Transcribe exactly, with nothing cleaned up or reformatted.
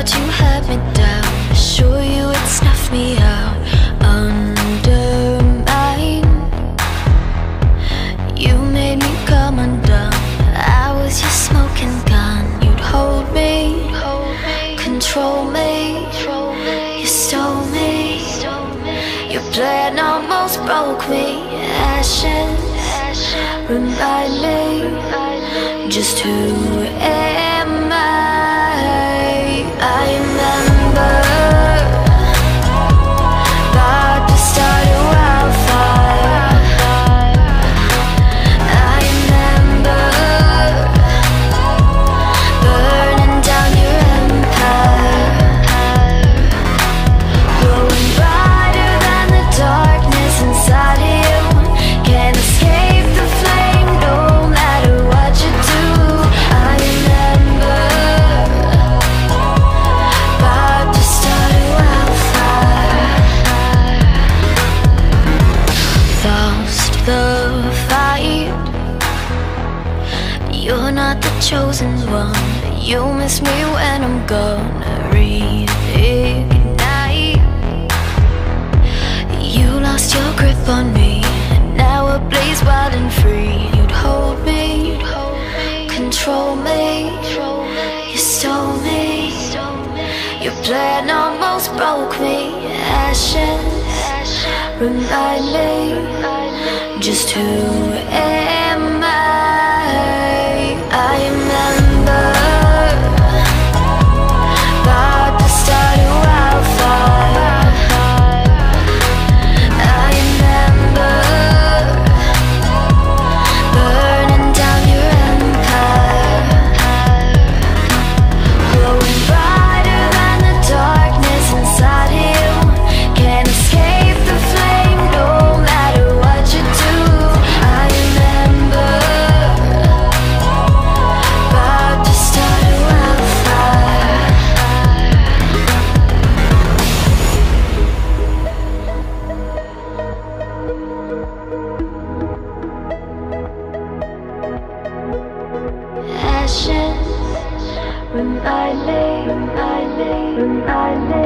thought you had me down. Sure you would snuff me out, undermine. You made me come undone. I was your smoking gun. You'd hold me, control me. You stole me. Your plan almost broke me. Ashes remind me just who am I? I remember about to start a wildfire. I remember burning down your empire, glowing brighter than the darkness inside of you. Can't escape the flame no matter what you do. I remember about to start a wildfire. Lost the fight. You're not the chosen one. You miss me when I'm gone. Reignite. You lost your grip on me. Now we're blaze wild and free. You'd hold me, control me. You stole me. Your plan almost broke me. Ashes remind me just who am I? I remember about to start a wildfire. I remember burning down your empire, glowing brighter than the darkness inside of you. Can't escape the flame no matter what you do. I remember about to start a wildfire. Ashes remind me, remind me, remind me.